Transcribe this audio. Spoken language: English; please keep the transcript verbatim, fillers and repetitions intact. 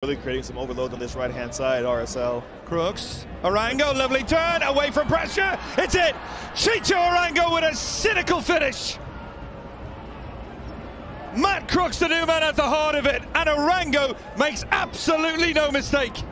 Really creating some overload on this right-hand side, R S L. Crooks, Arango, lovely turn, away from pressure, it's it! Chicho Arango with a cynical finish! Matt Crooks, the new man at the heart of it, and Arango makes absolutely no mistake.